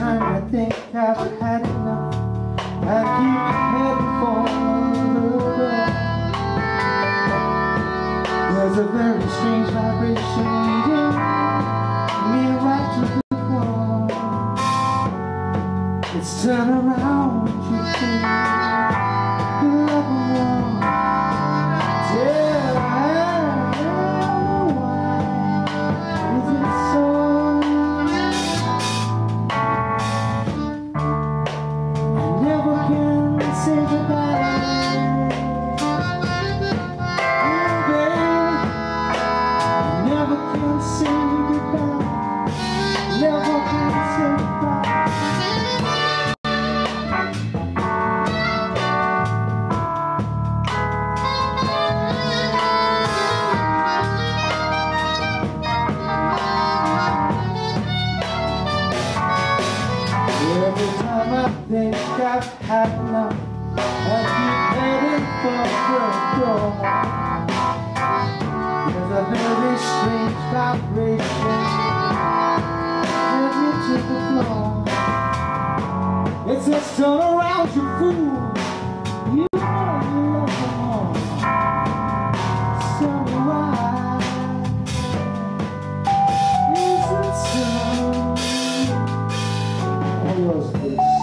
time I think I've had enough, I keep heading for the door. There's a very strange vibration leading me right to the wall. It's turn around, you see, you love them all. Yeah, why is it so? I never can say goodbye. Never can say goodbye. Never can say goodbye. Every time I think I've had enough, I keep heading for the door. There's a very strange vibration when you to the floor. It says turn around, you fool. You know you love them all. So why is it so? All yours, please.